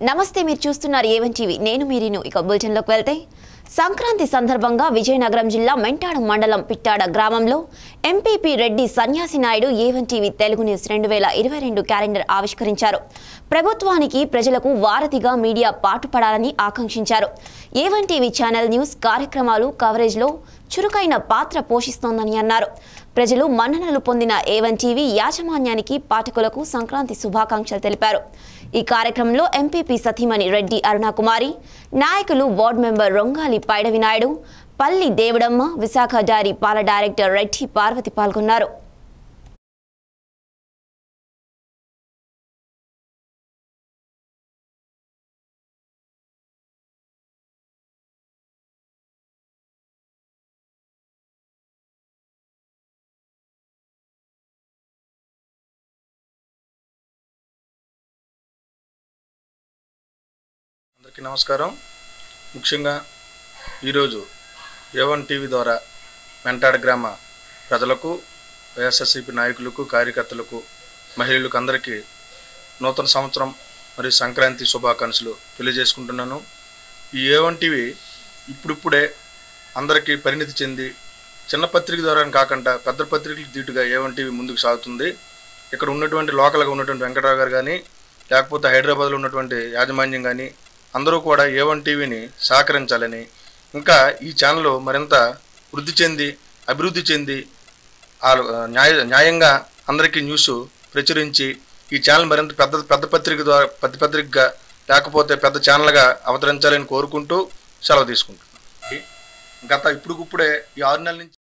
నమస్తే, మీరు చూస్తున్నారు ఏవన్ టీవీ. నేను మీరిను. ఇక బులెటిన్లోకి వెళ్తే, సంక్రాంతి సందర్భంగా విజయనగరం జిల్లా మెంటాడ మండలం పిట్టాడ గ్రామంలో MPP Reddy Sanyasi Naidu A one TV Telugu news 2022 calendar ఆవిష్కరించారు. ప్రభుత్వానికి ప్రజలకు వారధిగా మీడియా పాటుపడాలని ఆకాంక్షించారు. ఏవన్ టీవీ ఛానల్ న్యూస్ కార్యక్రమాలు కవరేజ్లో చురుకైన పాత్ర పోషిస్తోందని అన్నారు. ప్రజలు మన్ననలు పొందిన ఏవన్ టీవీ యాజమాన్యానికి పాఠకులకు సంక్రాంతి శుభాకాంక్షలు తెలిపారు. ఈ కార్యక్రమంలో ఎంపీపీ సతీమణి రెడ్డి అరుణకుమారి, నాయకులు ward member Rongali Paidavi Naidu, Palli Devudamma, Visakha dairy పాల డైరెక్టర్ రెడ్డి పార్వతి పాల్గొన్నారు. అందరికీ నమస్కారం. ముఖ్యంగా ఈరోజు ఏవన్ టీవీ ద్వారా మెంటాడ గ్రామ ప్రజలకు, వైఎస్ఆర్సీపీ నాయకులకు, కార్యకర్తలకు, మహిళలకు అందరికీ నూతన సంవత్సరం మరియు సంక్రాంతి శుభాకాంక్షలు తెలియజేసుకుంటున్నాను. ఈ ఏవన్ టీవీ ఇప్పుడిప్పుడే అందరికీ పరిణితి చెంది చిన్న పత్రిక ద్వారా కాకుండా పెద్ద పత్రికలకు దీటుగా ఏవన్ టీవీ ముందుకు సాగుతుంది. ఇక్కడ ఉన్నటువంటి లోకల్గా ఉన్నటువంటి వెంకటరావు గారు కానీ, లేకపోతే హైదరాబాద్లో ఉన్నటువంటి యాజమాన్యం కానీ అందరూ కూడా ఏవన్ టీవీని సహకరించాలని, ఇంకా ఈ ఛానల్ మరింత వృద్ధి చెంది అభివృద్ధి చెంది న్యాయంగా అందరికీ న్యూస్ ప్రచురించి ఈ ఛానల్ మరింత పెద్ద పత్రికగా లేకపోతే పెద్ద ఛానల్గా అవతరించాలని కోరుకుంటూ సెలవు తీసుకుంటున్నాను. ఇప్పుడే ఈ 6 నెలల నుంచి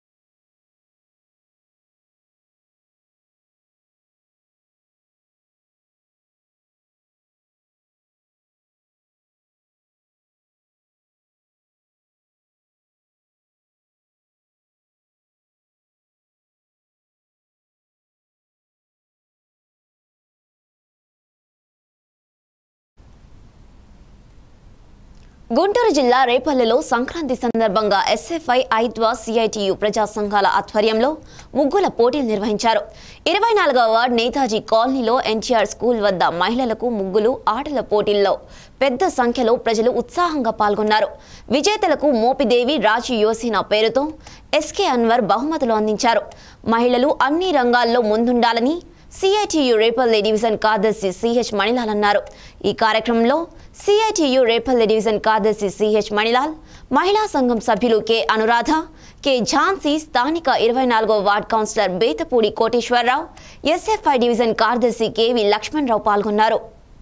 గుంటూరు జిల్లా రేపల్లెలో సంక్రాంతి సందర్భంగా ఎస్ఎఫ్ఐ, ఐద్వా, సిఐటియు ప్రజా సంఘాల ఆధ్వర్యంలో ముగ్గుల పోటీలు నిర్వహించారు. 24వ వార్డ్ నేతాజీ కాలనీలో ఎన్టీఆర్ స్కూల్ వద్ద మహిళలకు ముగ్గులు ఆటల పోటీల్లో పెద్ద సంఖ్యలో ప్రజలు ఉత్సాహంగా పాల్గొన్నారు. విజేతలకు మోపిదేవి రాజు యువసేన పేరుతో ఎస్కే అన్వర్ బహుమతులు అందించారు. మహిళలు అన్ని రంగాల్లో ముందుండాలని సిఐటియు రేపల్లె డివిజన్ కార్యదర్శి సిహెచ్ మణిలాల్ అన్నారు. ఈ కార్యక్రమంలో సిఐటియు రేపల్లె డివిజన్ కార్యదర్శి సిహెచ్ మణిలాల్, మహిళా సంఘం సభ్యులు కె అనురాధ, కె ఝాన్సీ, స్థానిక 24వ ward councillor Bethapudi Koteswararao, SFI division కార్యదర్శి కెవి లక్ష్మణరావు పాల్గొన్నారు.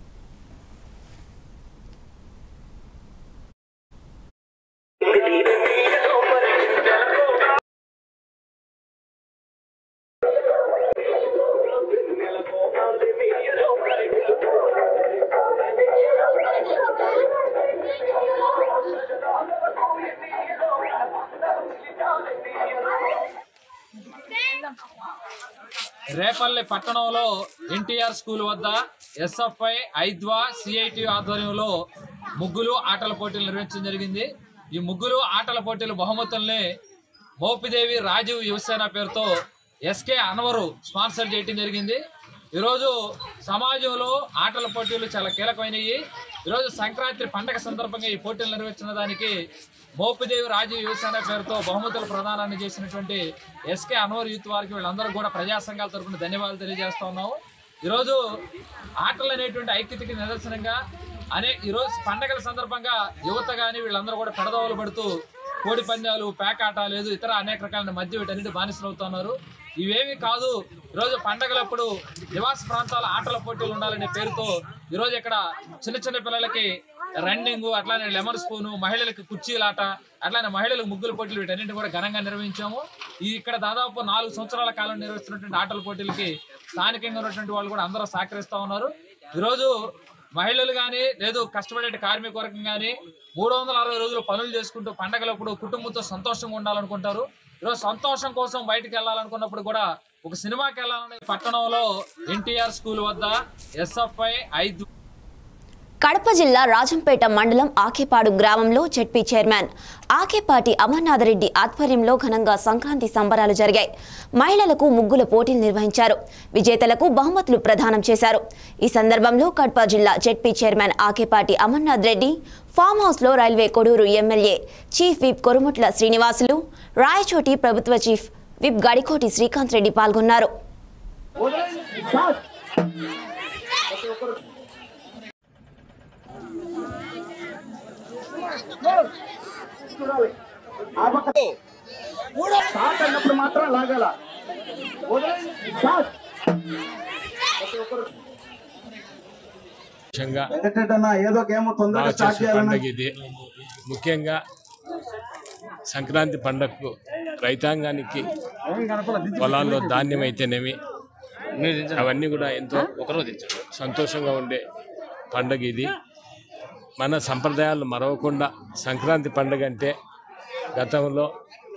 రేపల్లె పట్టణంలో ఎన్టీఆర్ స్కూల్ వద్ద ఎస్ఎఫ్ఐ, ఐద్వా, సిఐటియు ఆధ్వర్యంలో ముగ్గులు ఆటల పోటీలు నిర్వహించడం జరిగింది. ఈ ముగ్గులు ఆటల పోటీలు బహుమతుల్ని మోపిదేవి రాజీవ్ యువసేన పేరుతో ఎస్కే అన్వరు స్పాన్సర్ చేయడం జరిగింది. ఈరోజు సమాజంలో ఆటల పోటీలు చాలా కీలకమైనవి. ఈరోజు సంక్రాంతి పండగ సందర్భంగా ఈ పోటీలు నిర్వహించిన దానికి మోపిదేవి రాజీవ్ యువసేన పేరుతో బహుమతుల ప్రదానాన్ని చేసినటువంటి ఎస్కే అన్వర్ యూత్ వారికి వీళ్ళందరూ కూడా ప్రజా సంఘాల తరఫున ధన్యవాదాలు తెలియజేస్తా ఉన్నాము. ఈరోజు ఆటలు అనేటువంటి ఐక్యతకి నిదర్శనంగా ఈరోజు పండగల సందర్భంగా యువత కానీ వీళ్ళందరూ కూడా పెడదోవలు పడుతూ కోడి పందాలు, పేకాట లేదు ఇతర అనేక రకాల మధ్య వీటన్నిటి బానిసలు అవుతున్నారు. ఇవేమీ కాదు, ఈరోజు పండగలప్పుడు నివాస ప్రాంతాల ఆటల పోటీలు ఉండాలనే పేరుతో ఈరోజు ఇక్కడ చిన్న పిల్లలకి రన్నింగ్, అట్లానే లెమన్ స్పూను, మహిళలకు కుర్చీలాట, అట్లానే మహిళలకు ముగ్గుల పోటీలు వీటన్నింటినీ కూడా ఘనంగా నిర్వహించాము. ఇక్కడ దాదాపు 4 సంవత్సరాల కాలం నిర్వహిస్తున్నటువంటి ఆటల పోటీలకి స్థానికంగా ఉన్నటువంటి వాళ్ళు కూడా అందరూ సహకరిస్తూ ఉన్నారు. ఈరోజు మహిళలు కానీ లేదు కష్టపడే కార్మిక వర్గం కానీ 360 రోజులు పనులు చేసుకుంటూ పండగలప్పుడు కుటుంబంతో సంతోషంగా ఉండాలనుకుంటారు. ఈరోజు సంతోషం కోసం బయటకు వెళ్ళాలనుకున్నప్పుడు కూడా ఒక సినిమాకి వెళ్ళాలని పట్టణంలో ఎన్టీఆర్ స్కూల్ వద్ద ఎస్ఎఫ్ఐ, ఐద్వా కడప జిల్లా రాజంపేట మండలం ఆకేపాడు గ్రామంలో జెడ్పీ చైర్మన్ ఆకేపాటి అమర్నాథరెడ్డి ఆధ్వర్యంలో ఘనంగా సంక్రాంతి సంబరాలు జరిగాయి. మహిళలకు ముగ్గుల పోటీలు నిర్వహించారు. విజేతలకు బహుమతులు ప్రదానం చేశారు. ఈ సందర్భంలో కడప జిల్లా ZP chairman Akepati Amarnath Reddy farm house లో railway Koduru MLA chief whip Korumutla Srinivasulu, Rayachoti ప్రభుత్వ చీఫ్ విప్ గడికోటి శ్రీకాంత్ రెడ్డి పాల్గొన్నారు. మాత్రం లాగాల ఏదో గేమ్ తొందరగా స్టార్ట్ చేయాలి. ఇది ముఖ్యంగా సంక్రాంతి పండగకు రైతాంగానికి పొలాల్లో ధాన్యం అయితేనేమి అవన్నీ కూడా ఎంతో సంతోషంగా ఉండే పండగ ఇది. మన సంప్రదాయాలు మరవకుండా సంక్రాంతి పండుగ అంటే గతంలో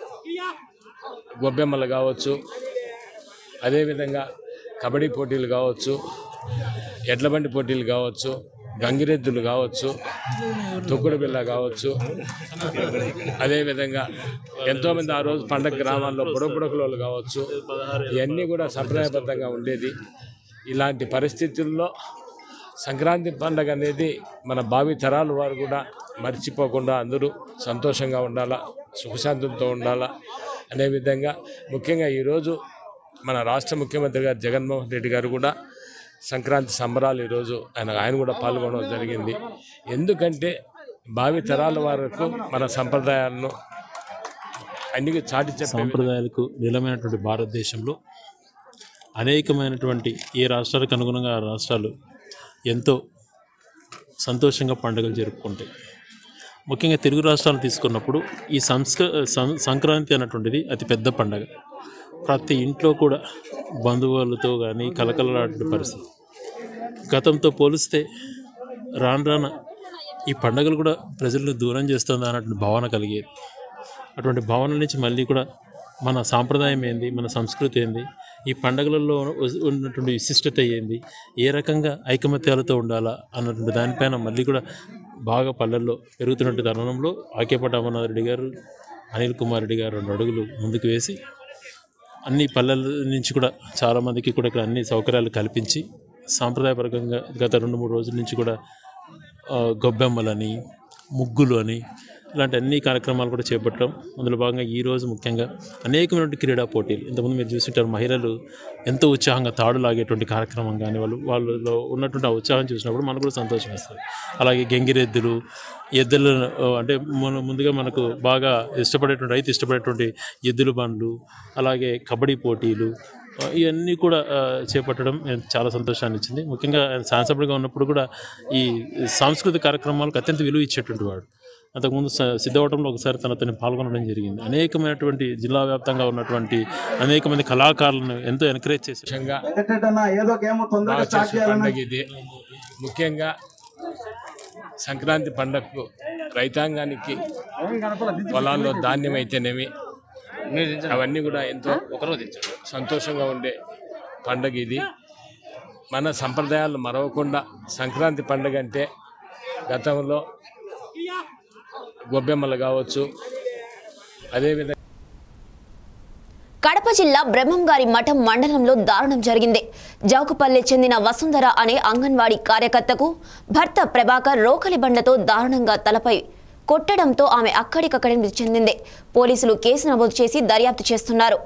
గొబ్బెమ్మలు కావచ్చు, అదేవిధంగా కబడ్డీ పోటీలు కావచ్చు, ఎడ్లబండి పోటీలు కావచ్చు, గంగిరెద్దులు కావచ్చు, తొక్కుడు బిళ్ళ కావచ్చు, అదేవిధంగా ఎంతోమంది ఆ రోజు పండగ గ్రామాల్లో బుడబుడకులు కావచ్చు, ఇవన్నీ కూడా సంప్రదాయబద్ధంగా ఉండేది. ఇలాంటి పరిస్థితుల్లో సంక్రాంతి పండుగ అనేది మన భావి తరాల వారు కూడా మర్చిపోకుండా అందరూ సంతోషంగా ఉండాలా, సుఖశాంతంతో ఉండాలా అనే విధంగా ముఖ్యంగా ఈరోజు మన రాష్ట్ర ముఖ్యమంత్రి గారు జగన్మోహన్ రెడ్డి గారు కూడా సంక్రాంతి సంబరాలు ఈరోజు ఆయన కూడా పాల్గొనడం జరిగింది. ఎందుకంటే భావి తరాల వరకు మన సంప్రదాయాలను అన్ని చాటి చెప్పే సంప్రదాయాలకు నిలమైనటువంటి భారతదేశంలో అనేకమైనటువంటి ఏ రాష్ట్రాలకు అనుగుణంగా ఆ రాష్ట్రాలు ఎంతో సంతోషంగా పండుగలు జరుపుకుంటాయి. ముఖ్యంగా తెలుగు రాష్ట్రాలు తీసుకున్నప్పుడు ఈ సంక్రాంతి అన్నటువంటిది అతి పెద్ద పండుగ. ప్రతి ఇంట్లో కూడా బంధువులతో కానీ కలకలలాడే పరిస్థితి. గతంతో పోలిస్తే రాను ఈ పండుగలు కూడా ప్రజలను దూరం చేస్తుంది అన్నటువంటి భావన కలిగేది. అటువంటి భావన నుంచి మళ్ళీ కూడా మన సాంప్రదాయం ఏంది, మన సంస్కృతి ఏంది, ఈ పండుగలలో ఉన్నటువంటి విశిష్టత ఏంది, ఏ రకంగా ఐకమత్యాలతో ఉండాలా అన్నటువంటి దానిపైన మళ్ళీ కూడా బాగా పల్లెల్లో పెరుగుతున్నటువంటి తరుణంలో ఆకేపాటి అమర్నాథ్ రెడ్డి గారు, అనిల్ కుమార్ రెడ్డి గారు 2 అడుగులు ముందుకు వేసి అన్ని పల్లెల నుంచి కూడా చాలామందికి కూడా ఇక్కడ అన్ని సౌకర్యాలు కల్పించి సాంప్రదాయపరంగా గత 2-3 రోజుల నుంచి కూడా గొబ్బెమ్మలని, ముగ్గులు అని ఇలాంటి అన్ని కార్యక్రమాలు కూడా చేపట్టడం. అందులో భాగంగా ఈరోజు ముఖ్యంగా అనేకమైనటువంటి క్రీడా పోటీలు, ఇంతకుముందు మీరు చూస్తుంటారు మహిళలు ఎంతో ఉత్సాహంగా తాడు లాగేటువంటి కార్యక్రమం కానీ వాళ్ళలో ఉన్నటువంటి ఆ ఉత్సాహం చూసినప్పుడు మనకు కూడా సంతోషం వేస్తుంది. అలాగే గంగిరెద్దులు, ఎద్దులు అంటే ముందుగా మనకు బాగా రైతు ఇష్టపడేటువంటి ఎద్దుల బండ్లు, అలాగే కబడ్డీ పోటీలు, ఇవన్నీ కూడా చేపట్టడం చాలా సంతోషాన్ని ఇచ్చింది. ముఖ్యంగా శాసనసభ్యుడిగా ఉన్నప్పుడు కూడా ఈ సాంస్కృతిక కార్యక్రమాలకు అత్యంత విలువ ఇచ్చేటువంటి వాడు. అంతకుముందు సిద్ధవటంలో ఒకసారి తనతో పాల్గొనడం జరిగింది. అనేకమైనటువంటి జిల్లా వ్యాప్తంగా ఉన్నటువంటి అనేక మంది కళాకారులను ఎంతో ఎంకరేజ్ చేసే పండుగ ఇది. ముఖ్యంగా సంక్రాంతి పండగకు రైతాంగానికి పొలాల్లో ధాన్యం అయితేనేమి అవన్నీ కూడా ఎంతో సంతోషంగా ఉండే పండుగ ఇది. మన సంప్రదాయాలు మరవకుండా సంక్రాంతి పండుగ అంటే గతంలో గొబ్బెమ్మలు కావచ్చు, అదేవిధంగా కడప జిల్లా బ్రహ్మంగారి మఠం మండలంలో దారుణం జరిగింది. జౌకుపల్లి చెందిన వసుంధర అనే అంగన్వాడీ కార్యకర్తకు భర్త ప్రభాకర్ రోకలి బండతో దారుణంగా తలపై కొట్టడంతో ఆమె అక్కడికక్కడే మృతి చెందింది. పోలీసులు కేసు నమోదు చేసి దర్యాప్తు చేస్తున్నారు.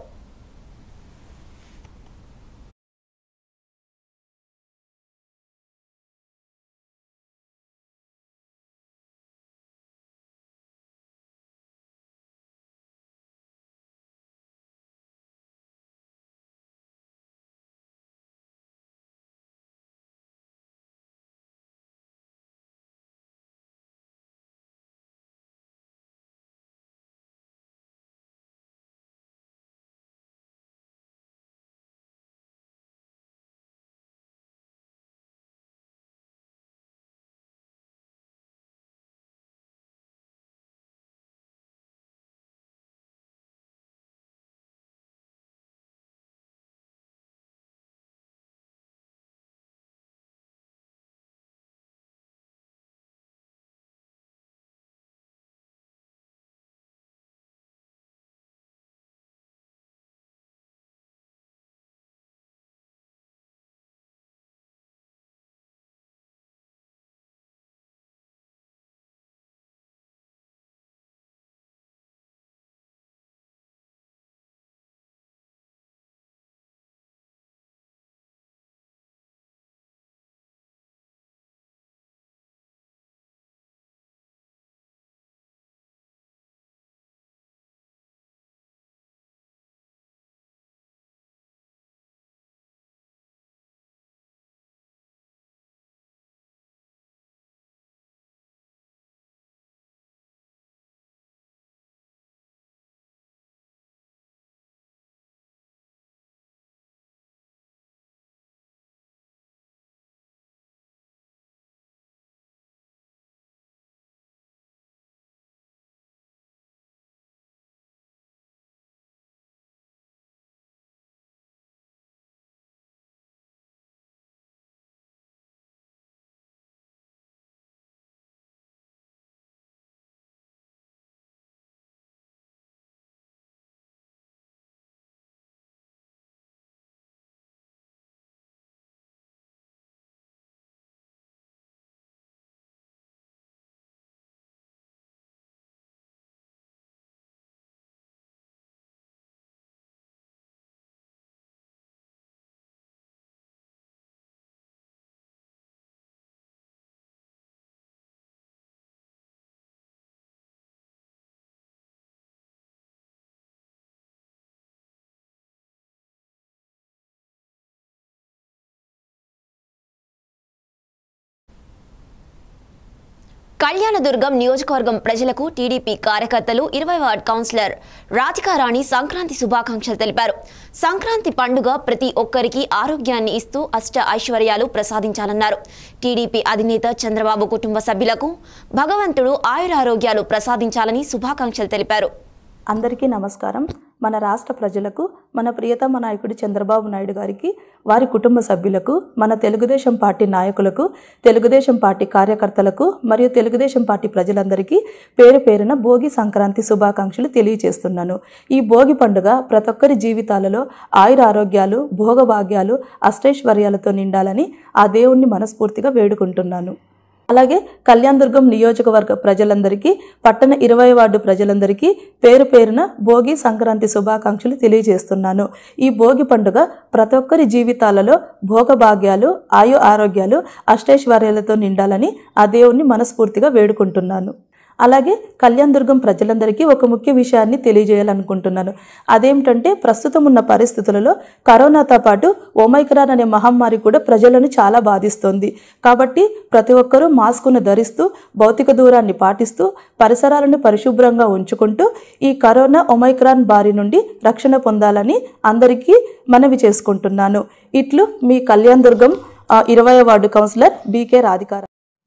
కళ్యాణదుర్గం నియోజకవర్గం ప్రజలకు టీడీపీ కార్యకర్తలు 20 వార్డ్ కౌన్సిలర్ రాధికారాణి సంక్రాంతి శుభాకాంక్షలు తెలిపారు. సంక్రాంతి పండుగ ప్రతి ఒక్కరికి ఆరోగ్యాన్ని ఇస్తూ అష్ట ఐశ్వర్యాలు ప్రసాదించాలన్నారు. టీడీపీ అధినేత చంద్రబాబు కుటుంబ సభ్యులకు భగవంతుడు ఆయురారోగ్యాలు ప్రసాదించాలని శుభాకాంక్షలు తెలిపారు. అందరికీ నమస్కారం. మన రాష్ట్ర ప్రజలకు, మన ప్రియతమ నాయకుడు చంద్రబాబు నాయుడు గారికి, వారి కుటుంబ సభ్యులకు, మన తెలుగుదేశం పార్టీ నాయకులకు, తెలుగుదేశం పార్టీ కార్యకర్తలకు మరియు తెలుగుదేశం పార్టీ ప్రజలందరికీ పేరు పేరున భోగి సంక్రాంతి శుభాకాంక్షలు తెలియజేస్తున్నాను. ఈ భోగి పండుగ ప్రతి ఒక్కరి జీవితాలలో ఆయురారోగ్యాలు, భోగభాగ్యాలు, అష్టైశ్వర్యాలతో నిండాలని ఆ దేవుణ్ణి మనస్ఫూర్తిగా వేడుకుంటున్నాను. అలాగే కళ్యాణదుర్గం నియోజకవర్గ ప్రజలందరికీ, పట్టణ 20 వార్డు ప్రజలందరికీ పేరు పేరున భోగి సంక్రాంతి శుభాకాంక్షలు తెలియజేస్తున్నాను. ఈ భోగి పండుగ ప్రతి ఒక్కరి జీవితాలలో భోగభాగ్యాలు, ఆయు ఆరోగ్యాలు, అష్టైశ్వర్యాలతో నిండాలని ఆ దేవుణ్ణి మనస్ఫూర్తిగా వేడుకుంటున్నాను. అలాగే కళ్యాణదుర్గం ప్రజలందరికీ ఒక ముఖ్య విషయాన్ని తెలియజేయాలనుకుంటున్నాను. అదేమిటంటే, ప్రస్తుతం ఉన్న పరిస్థితులలో కరోనాతో పాటు ఒమైక్రాన్ అనే మహమ్మారి కూడా ప్రజలను చాలా బాధిస్తోంది. కాబట్టి ప్రతి ఒక్కరూ మాస్కును ధరిస్తూ, భౌతిక దూరాన్ని పాటిస్తూ, పరిసరాలను పరిశుభ్రంగా ఉంచుకుంటూ ఈ కరోనా ఒమైక్రాన్ బారి నుండి రక్షణ పొందాలని అందరికీ మనవి చేసుకుంటున్నాను. ఇట్లు మీ కళ్యాణదుర్గం 20వ వార్డు కౌన్సిలర్ బీకే రాధికారాణి.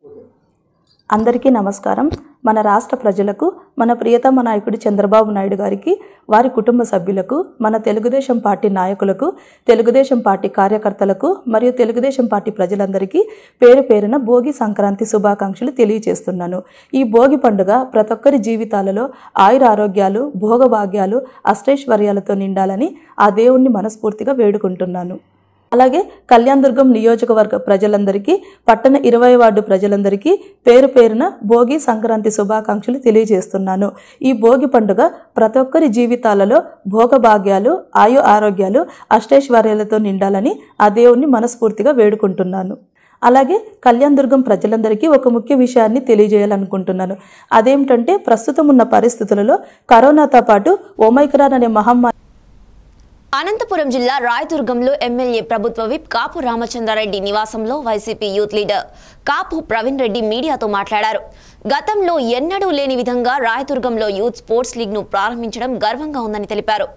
అందరికీ నమస్కారం. మన రాష్ట్ర ప్రజలకు, మన ప్రియతమ నాయకుడు చంద్రబాబు నాయుడు గారికి, వారి కుటుంబ సభ్యులకు, మన తెలుగుదేశం పార్టీ నాయకులకు, తెలుగుదేశం పార్టీ కార్యకర్తలకు మరియు తెలుగుదేశం పార్టీ ప్రజలందరికీ పేరు పేరున భోగి సంక్రాంతి శుభాకాంక్షలు తెలియజేస్తున్నాను. ఈ భోగి పండుగ ప్రతి ఒక్కరి జీవితాలలో ఆయురారోగ్యాలు, భోగభాగ్యాలు, అష్టైశ్వర్యాలతో నిండాలని ఆ దేవుణ్ణి మనస్ఫూర్తిగా వేడుకుంటున్నాను. అలాగే కళ్యాణదుర్గం నియోజకవర్గ ప్రజలందరికీ, పట్టణ 20 వార్డు ప్రజలందరికీ పేరు పేరున భోగి సంక్రాంతి శుభాకాంక్షలు తెలియజేస్తున్నాను. ఈ భోగి పండుగ ప్రతి ఒక్కరి జీవితాలలో భోగభాగ్యాలు, ఆయు ఆరోగ్యాలు, అష్టైశ్వర్యాలతో నిండాలని ఆ దేవుణ్ణి మనస్ఫూర్తిగా వేడుకుంటున్నాను. అలాగే కళ్యాణదుర్గం ప్రజలందరికీ ఒక ముఖ్య విషయాన్ని తెలియజేయాలనుకుంటున్నాను. అదేమిటంటే, ప్రస్తుతం ఉన్న పరిస్థితులలో కరోనాతో పాటు ఒమైక్రాన్ అనే మహమ్మారి. అనంతపురం జిల్లా రాయదుర్గంలో ఎమ్మెల్యే ప్రభుత్వ విప్ కాపు రామచంద్రారెడ్డి నివాసంలో YCP youth leader Kapu Praveen Reddy మీడియాతో మాట్లాడారు. గతంలో ఎన్నడూ లేని విధంగా రాయదుర్గంలో యూత్ స్పోర్ట్స్ లీగ్ను ప్రారంభించడం గర్వంగా ఉందని తెలిపారు.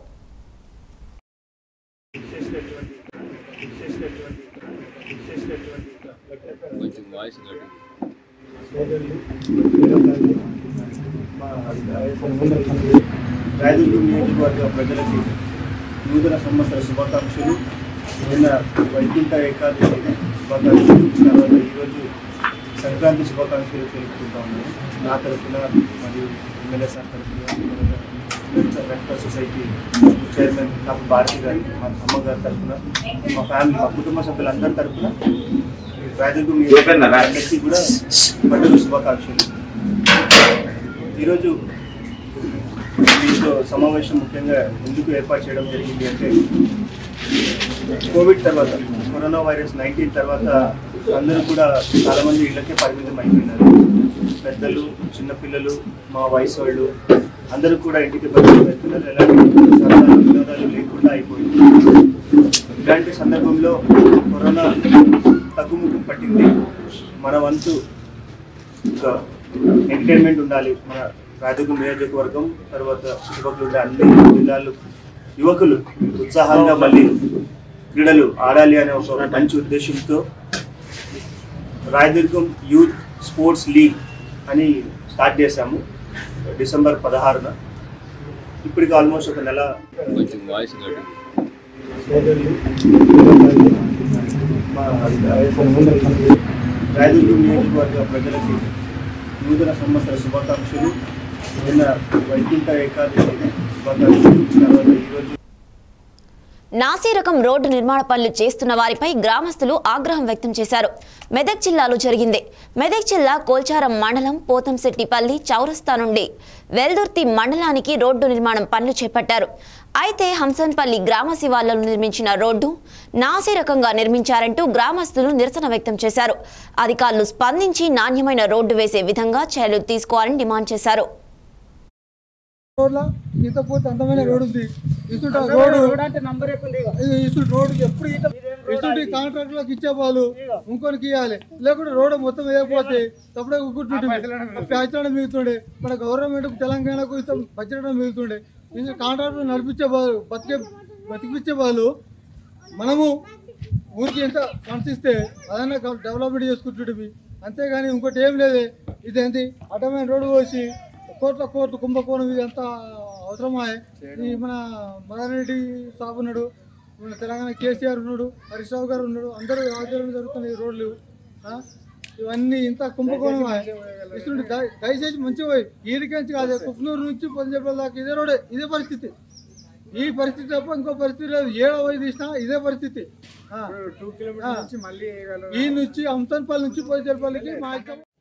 రాయదుర్గం నియోజకవర్గ ప్రజలకి నూతన సంవత్సర శుభాకాంక్షలు. నిన్న వైకుంఠ ఏకాదశి శుభాకాంక్షలు, తర్వాత ఈరోజు సంక్రాంతి శుభాకాంక్షలు తెలుపుకుంటా ఉన్నాను. నా తరఫున మరియు ఎమ్మెల్యే సార్ తరఫున, welfare society chairman Kapu Bharathi గారి, మా అమ్మగారి తరఫున, మా ఫ్యామిలీ, మా కుటుంబ సభ్యులందరి తరఫున రాయదుర్గం నియోజకవర్గానికి కూడా పండుగ శుభాకాంక్షలు. ఈరోజు దీంట్లో సమావేశం ముఖ్యంగా ఎందుకు ఏర్పాటు చేయడం జరిగింది అంటే, కోవిడ్ తర్వాత, కరోనా వైరస్ 19 తర్వాత అందరూ కూడా చాలామంది ఇళ్ళకే పరిమితం అయిపోయినారు. పెద్దలు, చిన్నపిల్లలు, మా వయసు వాళ్ళు అందరూ కూడా ఇంటికి పరిమితం అవుతున్నారు. ఎలాంటి సరదాలు, వినోదాలు లేకుండా అయిపోయింది. ఇలాంటి సందర్భంలో కరోనా తగ్గుముఖం పట్టింది. మన వంతు ఎంటర్టైన్మెంట్ ఉండాలి. మన రాయదుర్గం నియోజకవర్గం తర్వాత చుట్టుపక్కల ఉండే అన్ని జిల్లాలు యువకులు ఉత్సాహంగా మళ్ళీ క్రీడలు ఆడాలి అనే ఒక మంచి ఉద్దేశంతో రాయదుర్గం యూత్ స్పోర్ట్స్ లీగ్ అని స్టార్ట్ చేశాము డిసెంబర్ 16న. ఇప్పటికి ఆల్మోస్ట్ ఒక నెల. రాయదుర్గం నియోజకవర్గ ప్రజలకి నూతన సంవత్సర శుభాకాంక్షలు. నిన్న వైకుంఠ ఏకాదశి శుభాకాంక్షలు, తర్వాత ఈరోజు. నాసిరకం రోడ్డు నిర్మాణ పనులు చేస్తున్న వారిపై గ్రామస్తులు ఆగ్రహం వ్యక్తం చేశారు. మెదక్ జిల్లాలో జరిగింది. మెదక్ జిల్లా కోల్చారం మండలం పోతంశెట్టిపల్లి చౌరస్తా నుండి వెల్దుర్తి మండలానికి రోడ్డు నిర్మాణం పనులు చేపట్టారు. అయితే హంసన్పల్లి గ్రామ శివార్లలో నిర్మించిన రోడ్డు నాసిరకంగా నిర్మించారంటూ గ్రామస్తులు నిరసన వ్యక్తం చేశారు. అధికారులు స్పందించి నాణ్యమైన రోడ్డు వేసే విధంగా చర్యలు తీసుకోవాలని డిమాండ్ చేశారు. రోడ్ల ఈత పోతే అందమైన రోడ్ ఉంది. ఇసుంటి రోడ్డు ఎప్పుడు ఇసుంటి కాంట్రాక్టర్లకు ఇచ్చేవాళ్ళు ఇంకొనికి ఇవ్వాలి, లేకుంటే రోడ్డు మొత్తం వేయకపోతే తప్పుడే ప్యాచడం మిగుతుండే. మన గవర్నమెంట్కు తెలంగాణకు ఇష్టం బచ్చడం మిగుతుండే. కాంట్రాక్టర్ నడిపించే వాళ్ళు బతికిపించే వాళ్ళు మనము ఊరికి ఎంత ఫండ్స్ ఇస్తే అదన్నా డెవలప్మెంట్ చేసుకుంటుంటే, అంతేగాని ఇంకోటి ఏం లేదే. ఇదేంటి అడ్డమైన రోడ్డు పోసి కోట్ల కుంభకోణం, ఇది ఎంత అవసరమా? ఈ మన మదన్ రెడ్డి సాబ్ ఉన్నాడు, మన తెలంగాణ కేసీఆర్ ఉన్నాడు, హరీష్ రావు గారు ఉన్నాడు, అందరూ ఆధ్వర్యంలో జరుగుతున్నాయి ఈ రోడ్లు. ఇవన్నీ ఇంత కుంభకోణం ఇస్తుంది. దయచేసి మంచిగా పోయి ఈడికించి కాదు, కుక్నూరు నుంచి పొందేపల్లి దాకా ఇదే రోడే, ఇదే పరిస్థితి. ఈ పరిస్థితి తప్ప ఇంకో పరిస్థితి లేదు. 7వ పోయి తీసినా ఇదే పరిస్థితి. ఈ నుంచి అంతన్పల్లి నుంచి పొందేపల్లికి మా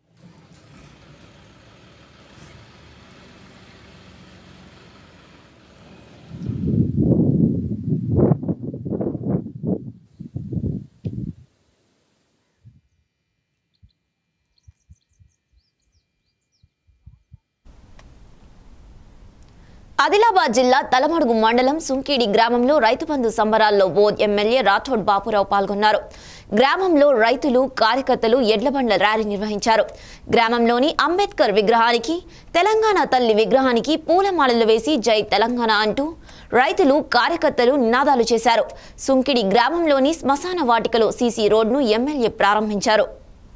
ఆదిలాబాద్ జిల్లా తలమడుగు మండలం సుంకీడి గ్రామంలో రైతు బంధు సంబరాల్లో బోధ్ ఎమ్మెల్యే రాఠోడ్ బాపురావు పాల్గొన్నారు. గ్రామంలో రైతులు కార్యకర్తలు ఎడ్లబండ్ల ర్యాలీ నిర్వహించారు. గ్రామంలోని అంబేద్కర్ విగ్రహానికి, తెలంగాణ తల్లి విగ్రహానికి పూలమాలలు వేసి జై తెలంగాణ అంటూ రైతులు కార్యకర్తలు నినాదాలు చేశారు. సుంకిడి గ్రామంలోని శ్మశాన వాటికలో సీసీ రోడ్ను ఎమ్మెల్యే ప్రారంభించారు.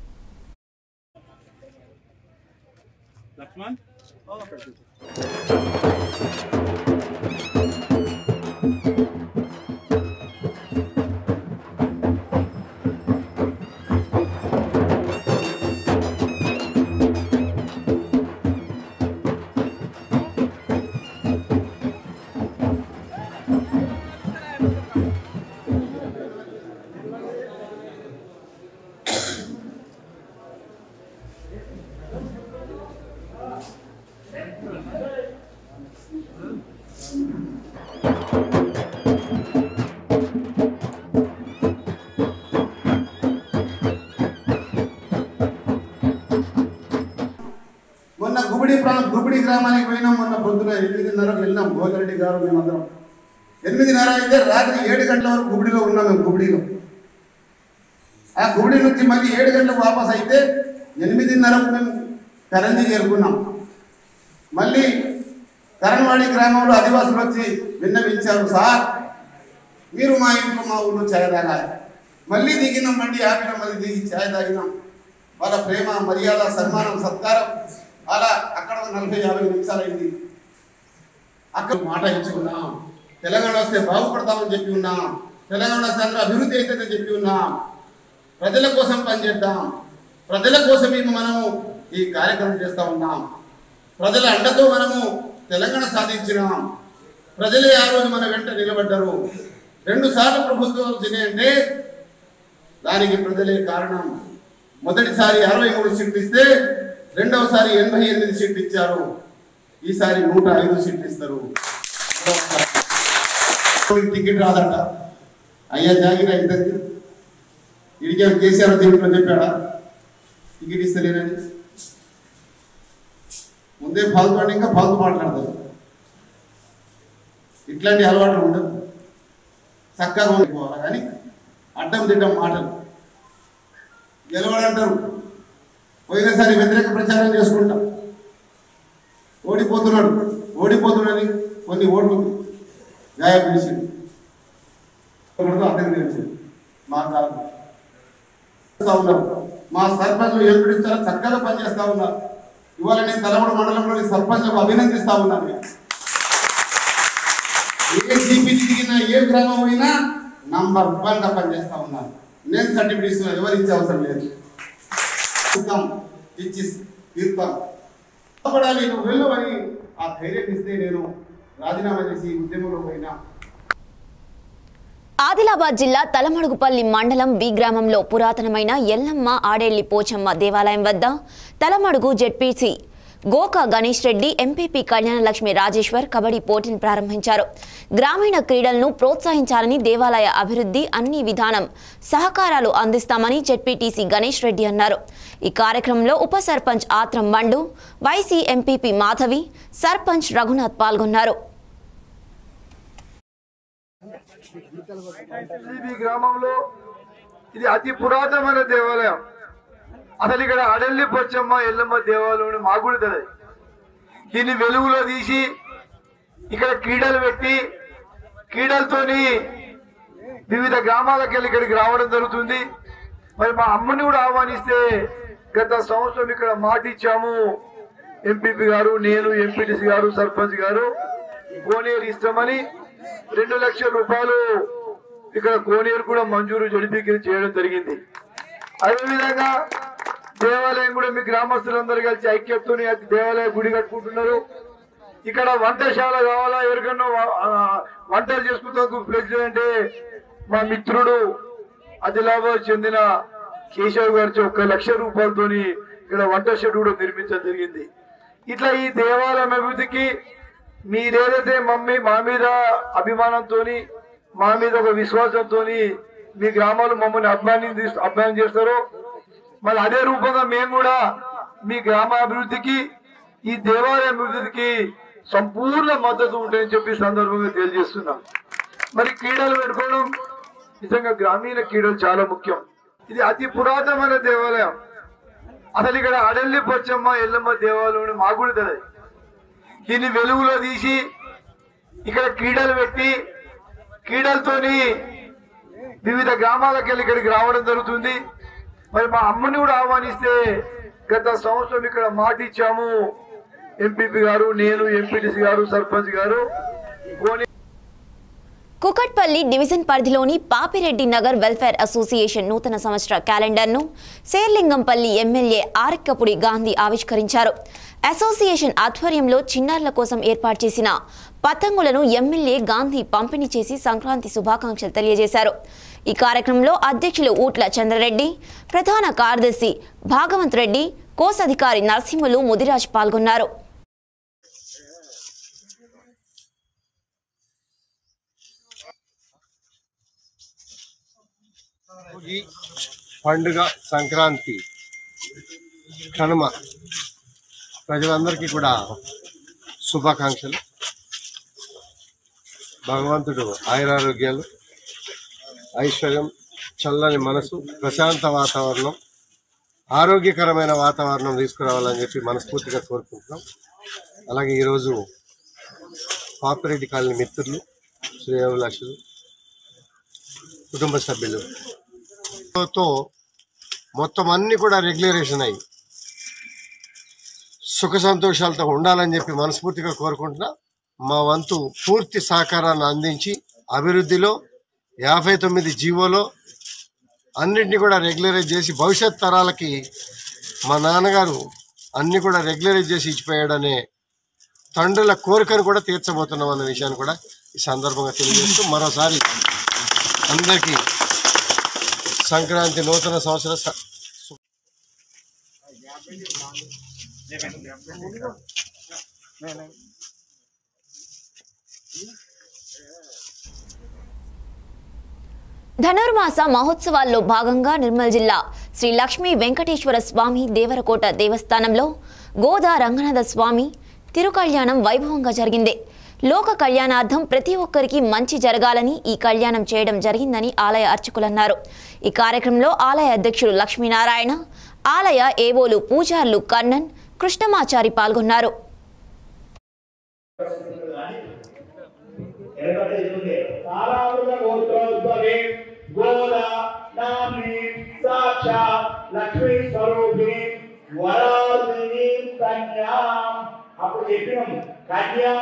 గుబిడి గ్రామానికి పోయినాం. మొన్న పొద్దున 8:30కు వెళ్ళినాం. భోజరెడ్డి గారు మేమందరం 8:30 అయితే రాత్రి 7 గంటల వరకు గుబిడిలో ఉన్నాం. మేము గుబిడిలో ఆ గుబిడి నుంచి మళ్ళీ 7 గంటలకు వాపస్ అయితే 8:30కు మేము కరంజీ చేరుకున్నాం. మళ్ళీ కరణవాడి గ్రామంలో ఆదివాసులు వచ్చి విన్నవించారు, సార్ మీరు మా ఇంట్లో మా ఊళ్ళో ఛాయ్ తాగాలి. మళ్ళీ దిగినాం, బండి ఆపినాం, మళ్ళీ దిగి ఛాయ్ తాగినాం. వాళ్ళ ప్రేమ మర్యాద సన్మానం సత్కారం అలా అక్కడ 40-50 నిమిషాలు అయింది. అక్కడ మాట ఇచ్చుకున్నాం, తెలంగాణ వస్తే బాగుపడతామని చెప్పి ఉన్నాం, తెలంగాణ వస్తే అందరూ అభివృద్ధి అవుతుందని చెప్పి ఉన్నాం, ప్రజల కోసం పనిచేద్దాం, ప్రజల కోసమే మనము ఈ కార్యక్రమం చేస్తూ ఉన్నాం, ప్రజల అండతో మనము తెలంగాణ సాధించినాం, ప్రజలే ఆ రోజు మన వెంట నిలబడ్డారు. 2 సార్లు ప్రభుత్వం వచ్చినాయంటే దానికి ప్రజలే కారణం. మొదటిసారి 63 సీట్లు ఇస్తే రెండవసారి 88 సీట్లు ఇచ్చారు. ఈసారి 105 సీట్లు ఇస్తారు. టికెట్ రాదట. అయ్యా జాగిరా ఇంతది ఇడికే కేసీఆర్ దీంట్లో చెప్పాడా టికెట్ ఇస్తలేనని? ముందే పాల్గొని ఇంకా పాల్గొ మాట్లాడతారు. ఇట్లాంటి అలవాట్లు ఉండదు. చక్కగా ఉండిపోవాలి కానీ అడ్డం తిడ్డం మాటలు గెలవడంటారు. పోయినసారి వ్యతిరేక ప్రచారం చేసుకుంటాం. ఓడిపోతున్నాడని కొన్ని ఓట్లు గాయ పిలిచింది, అతనికి తెలిసింది. మా కాదు ఉన్నారు. మా సర్పంచ్లు ఎంపీ చాలా చక్కగా పనిచేస్తా ఉన్నారు. ఇవాళ నేను తలమూడు మండలంలోని సర్పంచ్లకు అభినందిస్తా ఉన్నాను. ఏ జీపీ దిగినా ఏ గ్రామం పోయినా నంబర్ 1గా పనిచేస్తా ఉన్నాను. నేను సర్టిఫికేట్ ఇస్తున్నా, ఎవరు ఇచ్చే అవసరం లేదు. ఇచ్చి తీర్థం పడాలి, నువ్వు వెళ్ళవని ఆ ధైర్యం ఇస్తే నేను రాజీనామా చేసి ఉద్యమంలో పోయినా. ఆదిలాబాద్ జిల్లా తలమడుగుపల్లి మండలం బి గ్రామంలో పురాతనమైన ఎల్లమ్మ ఆడేళ్లి పోచమ్మ దేవాలయం వద్ద తలమడుగు జెడ్పీసీ గోకా గణేష్ రెడ్డి, ఎంపీపీ కళ్యాణలక్ష్మి రాజేశ్వర్ కబడ్డీ పోటీని ప్రారంభించారు. గ్రామీణ క్రీడలను ప్రోత్సహించాలని, దేవాలయ అభివృద్ధి అన్ని విధానం సహకారాలు అందిస్తామని జెడ్పీటీసీ గణేష్ రెడ్డి అన్నారు. ఈ కార్యక్రమంలో ఉప సర్పంచ్ ఆత్రం మండు, వైసీ ఎంపీపీ మాధవి, సర్పంచ్ రఘునాథ్ పాల్గొన్నారు. గ్రామంలో ఇది అతి పురాతనమైన దేవాలయం. అసలు ఇక్కడ అడల్లి పొచ్చమ్మ ఎల్లమ్మ దేవాలయం మాకు కూడా తెలియదు. దీన్ని వెలుగులో తీసి ఇక్కడ క్రీడలు పెట్టి క్రీడలతోని వివిధ గ్రామాలకు వెళ్ళి ఇక్కడికి రావడం జరుగుతుంది. మరి మా అమ్మని కూడా ఆహ్వానిస్తే గత సంవత్సరం ఇక్కడ మాట ఇచ్చాము. ఎంపీపీ గారు, నేను, ఎంపీటీసీ గారు, సర్పంచ్ గారు కోనేరు ఇస్తామని 2 లక్షల రూపాయలు ఇక్కడ కోనేరు కూడా మంజూరు జడిపికి చేయడం జరిగింది. అదేవిధంగా దేవాలయం కూడా మీ గ్రామస్తులందరూ కలిసి ఐక్యతతో దేవాలయ గుడి కట్టుకుంటున్నారు. ఇక్కడ వంటశాల కావాలా, ఎవరికన్నా వంటలు చేసుకుంటూ ప్రెసిడెంట్ మా మిత్రుడు ఆదిలాబాద్ చెందిన కేశవ్ గారి 1 లక్ష రూపాయలతోని ఇక్కడ వంట షెడ్ కూడా నిర్మించడం జరిగింది. ఇట్లా ఈ దేవాలయం అభివృద్ధికి మీరేదైతే మా మీద అభిమానంతో, మా మీద ఒక విశ్వాసంతో మీ గ్రామాలు మమ్మల్ని అభిమానం చేస్తారో, మరి అదే రూపంగా మేము కూడా మీ గ్రామ అభివృద్ధికి, ఈ దేవాలయ అభివృద్ధికి సంపూర్ణ మద్దతు ఉంటాయని చెప్పి సందర్భంగా తెలియజేస్తున్నాం. మరి క్రీడలు పెట్టుకోవడం నిజంగా గ్రామీణ క్రీడలు చాలా ముఖ్యం. ఇది అతి పురాతనమైన దేవాలయం. అసలు ఇక్కడ అడల్లి పొచ్చమ్మ ఎల్లమ్మ దేవాలయం మాకు కూడా తెలియదు. దీన్ని వెలుగులో తీసి ఇక్కడ క్రీడలు పెట్టి క్రీడలతోని వివిధ గ్రామాలకు వెళ్ళి ఇక్కడికి రావడం జరుగుతుంది. మరి మా అమ్మని కూడా ఆహ్వానిస్తే గత సంవత్సరం ఇక్కడ మాట ఇచ్చాము. ఎంపీపీ గారు, నేను, ఎంపీటీసీ గారు, సర్పంచ్ గారు కుకట్పల్లి డివిజన్ పరిధిలోని పాపిరెడ్డి నగర్ వెల్ఫేర్ అసోసియేషన్ నూతన సంవత్సర క్యాలెండర్ను శేర్లింగంపల్లి ఎమ్మెల్యే ఆరిక్కపుడి గాంధీ ఆవిష్కరించారు. అసోసియేషన్ ఆధ్వర్యంలో చిన్నారుల కోసం ఏర్పాటు చేసిన పతంగులను ఎమ్మెల్యే గాంధీ పంపిణీ చేసి సంక్రాంతి శుభాకాంక్షలు తెలియజేశారు. ఈ కార్యక్రమంలో అధ్యక్షులు ఊట్ల చంద్రరెడ్డి, ప్రధాన కార్యదర్శి భాగవంత్ రెడ్డి, కోశాధికారి నరసింహులు, ముదిరాజ్ పాల్గొన్నారు. పండుగ సంక్రాంతి కనుమ ప్రజలందరికీ కూడా శుభాకాంక్షలు. భగవంతుడు ఆయురారోగ్యాలు, ఐశ్వర్యం, చల్లని మనసు, ప్రశాంత వాతావరణం, ఆరోగ్యకరమైన వాతావరణం తీసుకురావాలని చెప్పి మనస్ఫూర్తిగా కోరుకుంటున్నాం. అలాగే ఈరోజు పాపిరెడ్డి కాలనీ మిత్రులు, శ్రేయోభిలాషులు, కుటుంబ సభ్యులు తో మొత్తం అన్ని కూడా రెగ్యులరేషన్ అయ్యి సుఖ సంతోషాలతో ఉండాలని చెప్పి మనస్ఫూర్తిగా కోరుకుంటున్నా. మా వంతు పూర్తి సహకారాన్ని అందించి అభివృద్ధిలో 59 జీవోలో అన్నింటినీ కూడా రెగ్యులరైజ్ చేసి భవిష్యత్ తరాలకి మా నాన్నగారు అన్ని కూడా రెగ్యులరైజ్ చేసి ఇచ్చిపోయాడనే తండ్రుల కోరికను కూడా తీర్చబోతున్నాం అన్న విషయాన్ని కూడా ఈ సందర్భంగా తెలియజేస్తూ మరోసారి అందరికీ సంక్రాంతి నూతన సంవత్సర ధనుర్మాస మహోత్సవాల్లో భాగంగా నిర్మల్ జిల్లా శ్రీ లక్ష్మీ వెంకటేశ్వర స్వామి దేవరకోట దేవస్థానంలో గోదా రంగనాథ స్వామి తిరుకళ్యాణం వైభవంగా జరిగింది. లోక కళ్యాణార్థం ప్రతి ఒక్కరికి మంచి జరగాలని ఈ కళ్యాణం చేయడం జరిగిందని ఆలయ అర్చకులన్నారు. ఈ కార్యక్రమంలో ఆలయ అధ్యక్షులు లక్ష్మీనారాయణ, ఆలయ ఏవోలు పూజార్లు కన్నన్, కృష్ణమాచారి పాల్గొన్నారు. అప్పుడు చెప్పినాం కన్యా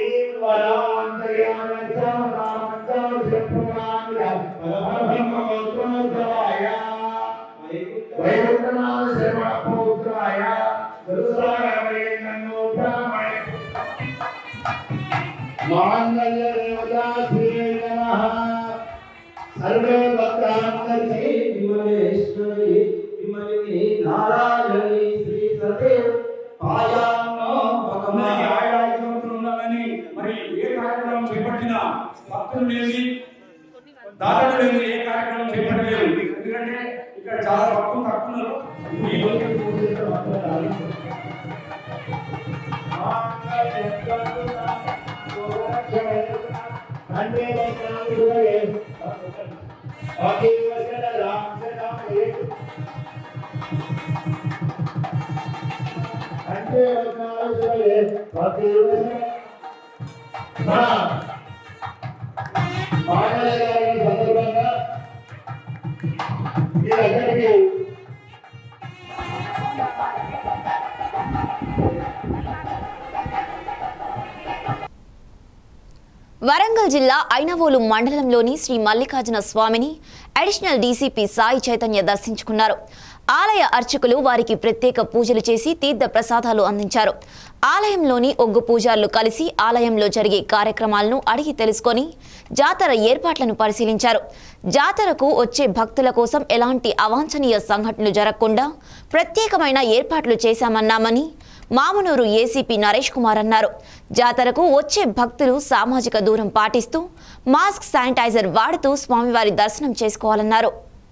సర్వే భక్తాంతరి విమలేశ్వరి విమలిని నారాయణి శ్రీ సతే పాయాం వచ్చిన భక్తులు లేని దాతలు లేని ఏ కార్యక్రమం చేపట్టలేదు. ఎందుకంటే ఇక్కడ చాలా భక్తులు తక్కువ వరంగల్ జిల్లా ఐనవోలు మండలంలోని శ్రీ మల్లికార్జున స్వామిని అడిషనల్ డీసీపీ సాయి చైతన్య దర్శించుకున్నారు. ఆలయ అర్చకులు వారికి ప్రత్యేక పూజలు చేసి తీర్థ ప్రసాదాలు అందించారు. ఆలయంలోని ఒగ్గు పూజారులు కలిసి ఆలయంలో జరిగే కార్యక్రమాలను అడిగి తెలుసుకొని జాతర ఏర్పాట్లను పరిశీలించారు. జాతరకు వచ్చే భక్తుల కోసం ఎలాంటి అవాంఛనీయ సంఘటనలు జరగకుండా ప్రత్యేకమైన ఏర్పాట్లు చేశామన్నామని మామునూరు ఏసీపీ నరేష్ కుమార్ అన్నారు. జాతరకు వచ్చే భక్తులు సామాజిక దూరం పాటిస్తూ మాస్క్, శానిటైజర్ వాడుతూ స్వామివారి దర్శనం చేసుకోవాలన్నారు.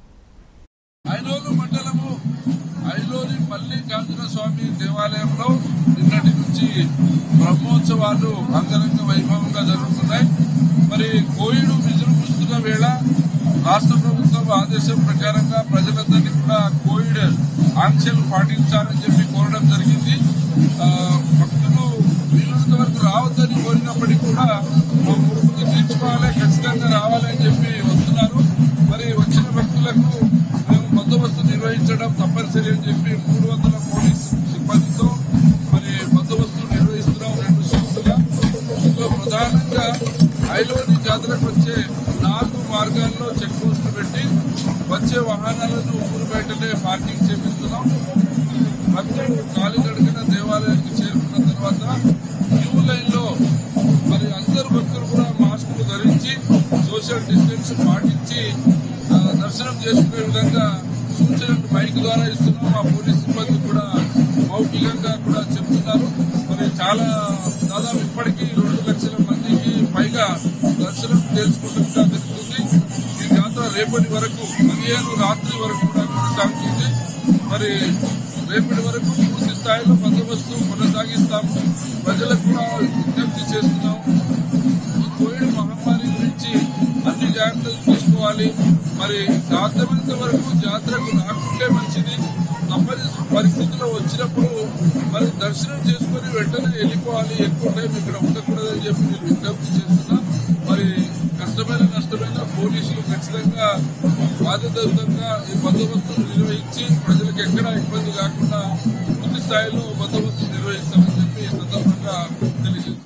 ఐనవోలు మండలము ఐలోని మల్లికార్జున స్వామి దేవాలయంలో నిన్నటి నుంచి బ్రహ్మోత్సవాలు అంగరంగ వైభవంగా జరుగుతున్నాయి. మరి కోవిడ్ విజృంభిస్తున్న వేళ రాష్ట్ర ప్రభుత్వం ఆదేశం ప్రకారంగా ప్రజలందరినీ కూడా కోవిడ్ ఆంక్షలు పాటించాలని చెప్పి కోరడం జరిగింది. భక్తులు వీలున్నంత వరకు రావద్దని కోరినప్పటికీ కూడా ముడుపులు తీర్చుకోవాలి, ఖచ్చితంగా రావాలని చెప్పి వస్తున్నారు. మరి వచ్చిన భక్తులకు మేము బందోబస్తు నిర్వహించడం తప్పనిసరి అని చెప్పి 300 పోలీసు సిబ్బందితో మరి బందోబస్తు నిర్వహిస్తున్నాం 2 షిఫ్టులుగా. ఇందులో ప్రధానంగా ఐలోని జాతరకు వచ్చే 4 మార్గాల్లో చెక్ పోస్టులు పెట్టి వచ్చే వాహనాలను ఊరు బయటనే పార్కింగ్ చేపిస్తున్నాం. భక్తులు కాలినడకన దేవాలయానికి చేరుకున్న తర్వాత క్యూ లైన్లో మరి అందరు భక్తులు కూడా మాస్కులు ధరించి సోషల్ డిస్టెన్స్ పాటించి దర్శనం చేసుకునే విధంగా సూచనలు మైక్ ద్వారా ఇస్తున్నాం. మా పోలీస్ సిబ్బంది కూడా మౌఖికంగా కూడా చెప్తున్నారు. మరి చాలా దాదాపు ఇప్పటికీ 2 లక్షల మందికి పైగా దర్శనం చేసుకుంటున్నట్టుగా తెలుస్తుంది. ఈ జాతర రేపటి వరకు 15 రాత్రి వరకు కూడా కొనసాగుతుంది. మరి రేపటి వరకు పూర్తి స్థాయిలో బందోబస్తు కొనసాగిస్తాం. ప్రజలకు కూడా విజ్ఞప్తి చేస్తున్నాం. ఈ కోవిడ్ మహమ్మారి గురించి అన్ని జాగ్రత్తలు తీసుకోవాలి. మరి సాధ్యమైనంత వరకు జాతరకు రాకుంటే మంచిది. తప్పని పరిస్థితుల్లో వచ్చినప్పుడు మరి దర్శనం చేసుకుని వెంటనే వెళ్ళిపోవాలి. ఎక్కువ టైం ఇక్కడ ఉండకూడదని చెప్పి నేను విజ్ఞప్తి చేస్తున్నా. మరి కష్టమైన నష్టమైన పోలీసులు ఖచ్చితంగా బాధ్యతాయుతంగా ఈ బందోబస్తును నిర్వహించి ప్రజలకు ఎక్కడా ఇబ్బంది కాకుండా పూర్తి స్థాయిలో బందోబస్తు నిర్వహిస్తామని చెప్పి ఈ సందర్భంగా తెలియజేస్తున్నారు.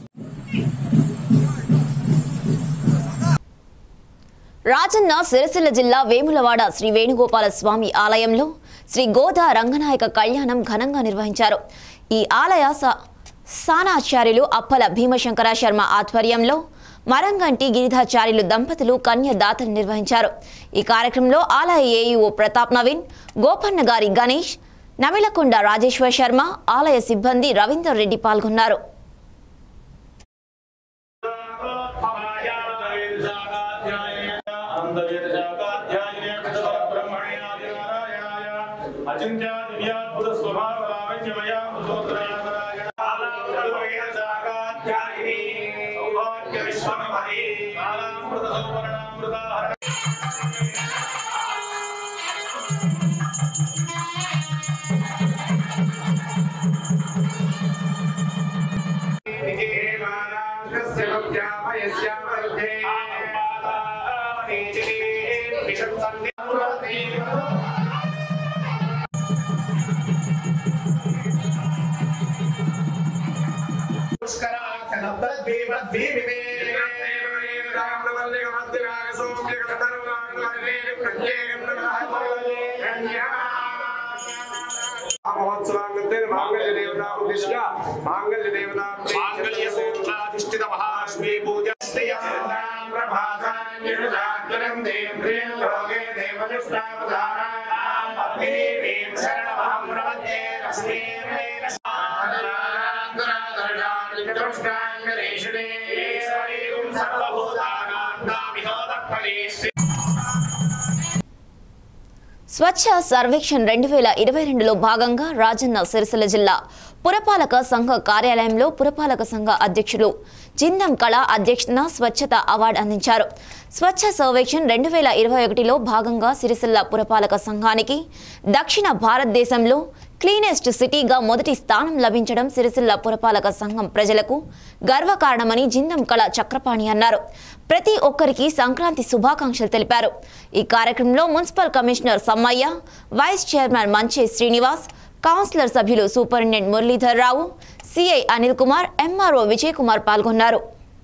రాజన్న సిరిసిల్ల జిల్లా వేములవాడ శ్రీ వేణుగోపాల స్వామి ఆలయంలో శ్రీ గోదా రంగనాయక కళ్యాణం ఘనంగా నిర్వహించారు. ఈ ఆలయ సానాచార్యులు అప్పల భీమశంకర శర్మ ఆధ్వర్యంలో మరంగంటి గిరిధాచార్యులు దంపతులు కన్యదాతలు నిర్వహించారు. ఈ కార్యక్రమంలో ఆలయ ఏఈఓ ప్రతాప్ నవీన్, గోపన్న గారి గణేష్, నమిలకొండ రాజేశ్వర్ శర్మ, ఆలయ సిబ్బంది రవీందర్ రెడ్డి పాల్గొన్నారు. స్వచ్ఛ సర్వేక్షణ్ 2022లో భాగంగా రాజన్న సిరిసిల్ల జిల్లా పురపాలక సంఘ కార్యాలయంలో పురపాలక సంఘ అధ్యక్షులు జిందం కళ అధ్యక్షతన స్వచ్ఛత అవార్డు అందించారు. స్వచ్ఛ సర్వేక్షణ్ 2021లో భాగంగా సిరిసిల్ల పురపాలక సంఘానికి దక్షిణ భారతదేశంలో క్లీనెస్ట్ సిటీగా మొదటి స్థానం లభించడం సిరిసిల్ల పురపాలక సంఘం ప్రజలకు గర్వకారణమని జిందం కళ చక్రపాణి అన్నారు. ప్రతి ఒక్కరికి సంక్రాంతి శుభాకాంక్షలు తెలిపారు. ఈ కార్యక్రమంలో municipal commissioner Sammaiah, vice chairman Manche Srinivas, councillor సభ్యులు superintendent Muralidhar Rao, CI Anil Kumar, MRO Vijay Kumar పాల్గొన్నారు.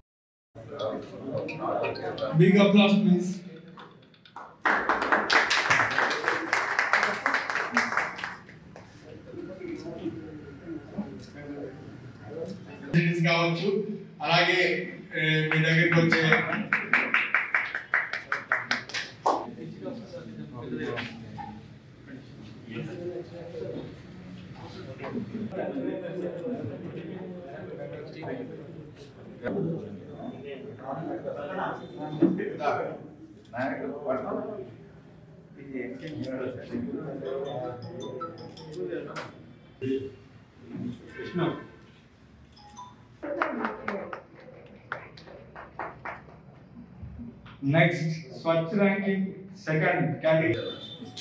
కావచ్చు అలాగే మీ దగ్గరికి వచ్చే Next, Swachh ranking second candidate.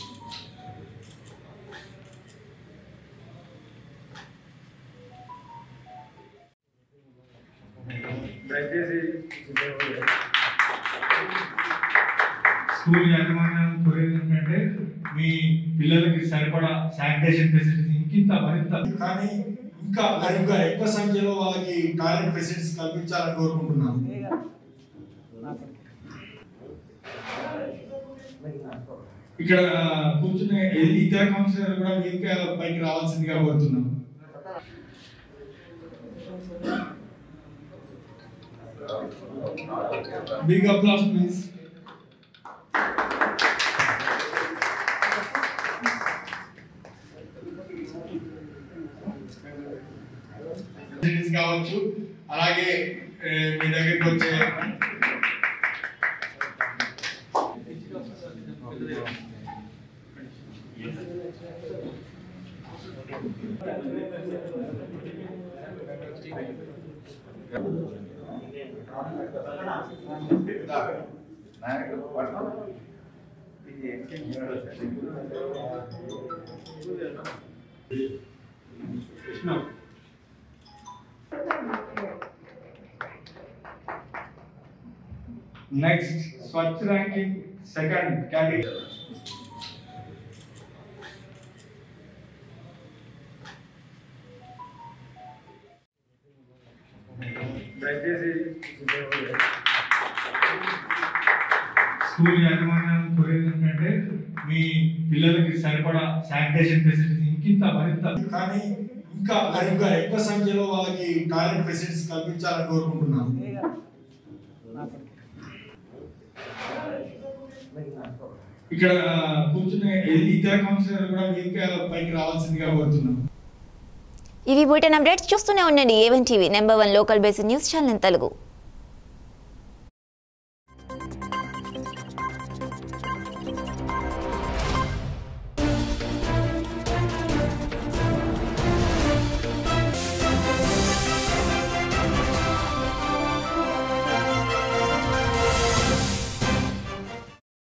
School యాజమాన్యం కోరేది ఏంటంటే మీ పిల్లలకి సరిపడా శానిటేషన్ ఫెసిలిటీస్ ఇంకింత మరింత కానీ ఇంకా ఎక్కువ సంఖ్యలో వాళ్ళకి టాయిలెట్ ఫెసిలిటీస్ కల్పించాలని కోరుకుంటున్నాను. ఇక్కడ కూర్చునే ఇతర కౌన్సిలర్ కూడా ఇంకా పైకి రావాల్సిందిగా కోరుతున్నాం. Big applause please. కావచ్చు అలాగే మీ దగ్గరికి వచ్చే Next, Swachh ranking second candidate. School యాజమాన్యం కోరేది ఏంటంటే మీ పిల్లలకి సరిపడా శానిటేషన్ ఫెసిలిటీస్ ఇంకింత మరింత కానీ ఇంకా ఎక్కువ సంఖ్యలో వాళ్ళకి టాయిలెట్ ఫెసిలిటీస్ కల్పించాలని కోరుకుంటున్నాను. ఇక్కడ కూర్చునే ఇతర కౌన్సిలర్ కూడా ఇంకా పైకి రావాల్సిందిగా కోరుతున్నాం. ఇవి బులెటిన్ అప్డేట్స్ చూస్తూనే ఉండండి A1 TV number 1 local based news channel Telugu.